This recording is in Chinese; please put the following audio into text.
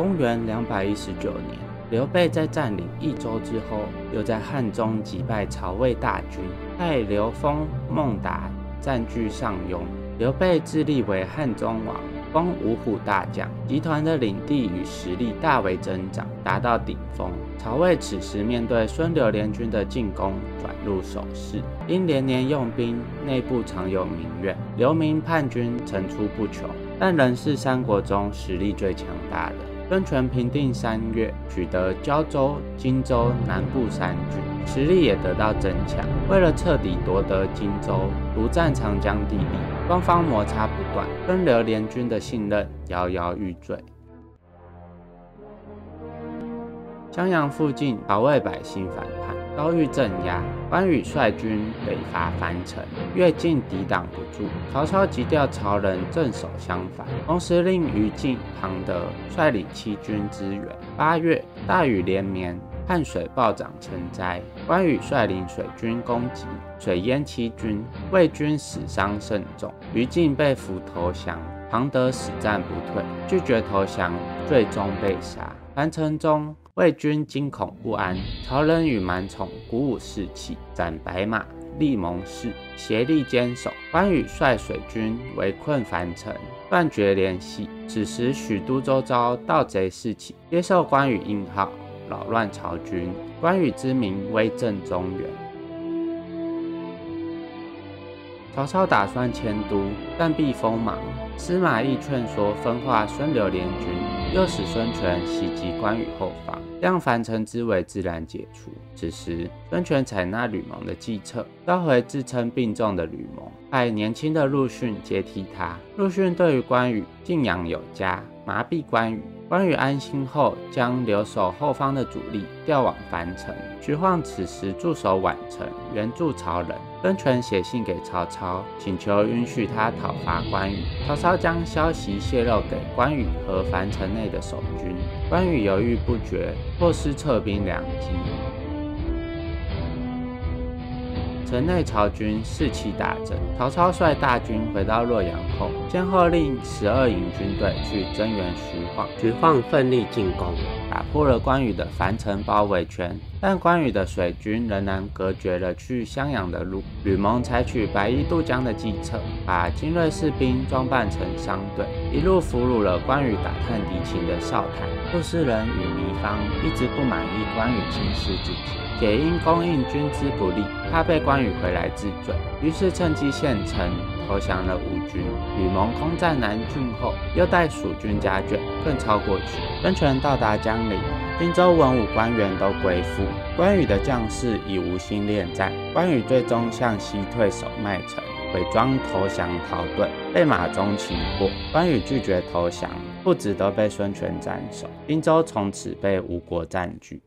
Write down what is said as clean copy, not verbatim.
公元219年，刘备在占领益州之后，又在汉中击败曹魏大军，派刘封、孟达占据上庸。刘备自立为汉中王，封五虎大将，集团的领地与实力大为增长，达到顶峰。曹魏此时面对孙刘联军的进攻，转入守势，因连年用兵，内部常有民怨，刘明叛军层出不穷，但仍是三国中实力最强大的。孙权平定3月，取得胶州、荆州南部3郡，实力也得到增强。为了彻底夺得荆州，独占长江地利，双方摩擦不断，孙刘联军的信任摇摇欲坠。襄阳附近，曹魏百姓反叛，遭遇镇压，关羽率军北伐樊城，越境抵挡不住，曹操急调曹仁镇守襄樊，同时令于禁、庞德率领7军支援。8月，大雨连绵，汉水暴涨成灾，关羽率领水军攻击，水淹7军，魏军死伤甚重，于禁被俘投降，庞德死战不退，拒绝投降，最终被杀。樊城中，魏军惊恐不安，曹仁与蛮宠鼓舞士气，斩白马，立盟誓，协力坚守。关羽率水军围困樊城，断绝联系。此时许都周遭盗贼四起，接受关羽印号，扰乱曹军。关羽之名威震中原。曹操打算迁都，但避锋芒。司马懿劝说分化孙刘联军，又使孙权袭击关羽后方，让樊城之围自然解除。此时，孙权采纳吕蒙的计策，召回自称病重的吕蒙，派年轻的陆逊接替他。陆逊对于关羽敬仰有加，麻痹关羽。关羽安心后，将留守后方的主力调往樊城。徐晃此时驻守宛城，援助曹仁。孙权写信给曹操，请求允许他讨伐关羽。曹操将消息泄露给关羽和樊城内的守军，关羽犹豫不决，错失撤兵良机。城内曹军士气大振，曹操率大军回到洛阳后，先后令12营军队去增援徐晃。徐晃奋力进攻，打破了关羽的樊城包围圈，但关羽的水军仍然隔绝了去襄阳的路。吕蒙采取白衣渡江的计策，把精锐士兵装扮成商队，一路俘虏了关羽打探敌情的哨探。杜氏人与糜芳一直不满意关羽轻视自己，也因供应军资不利，怕被关羽回来治罪，于是趁机献城，投降了吴军。吕蒙攻占南郡后，又带蜀军家眷更超过去。孙权到达江陵，荆州文武官员都归附，关羽的将士已无心恋战。关羽最终向西退守麦城，伪装投降逃遁，被马忠擒获。关羽拒绝投降，父子都被孙权斩首，荆州从此被吴国占据。